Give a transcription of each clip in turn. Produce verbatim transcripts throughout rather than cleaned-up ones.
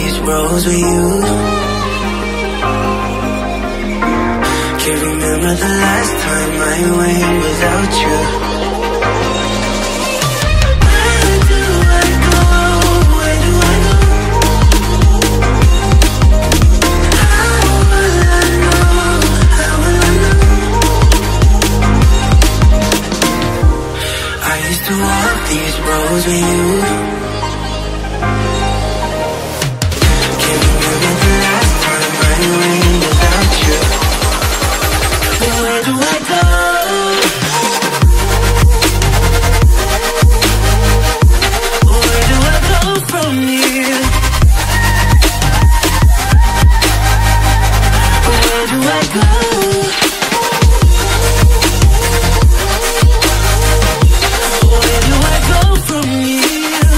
these roads with you. Can't remember the last time I went without you. Where do I go? Where do I go? How will I know? How will I know? I used to walk these roads with you. Can't remember the last time I went without you. Where do I go? Where do I go from here? Where do I go? Where do I go from here?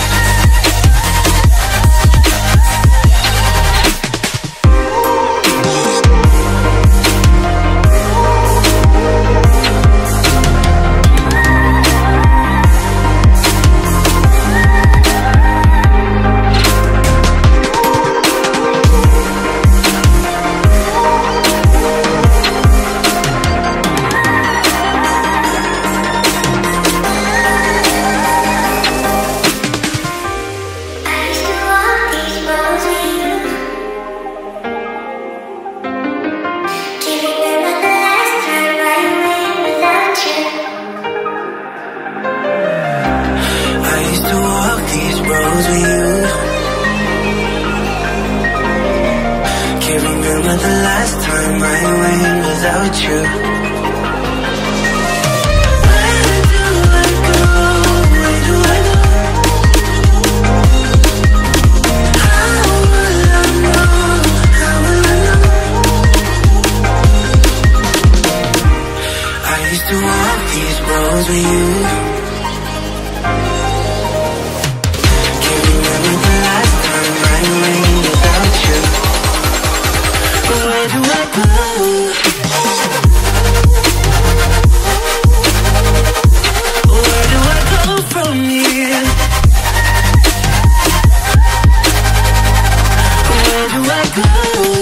The last time I went without you. Where do I go? Where do I go? How will I know? How will I know? I used to walk these roads with you. Can't remember the last time I went without you. Where do I go? Where do I go from here? Where do I go?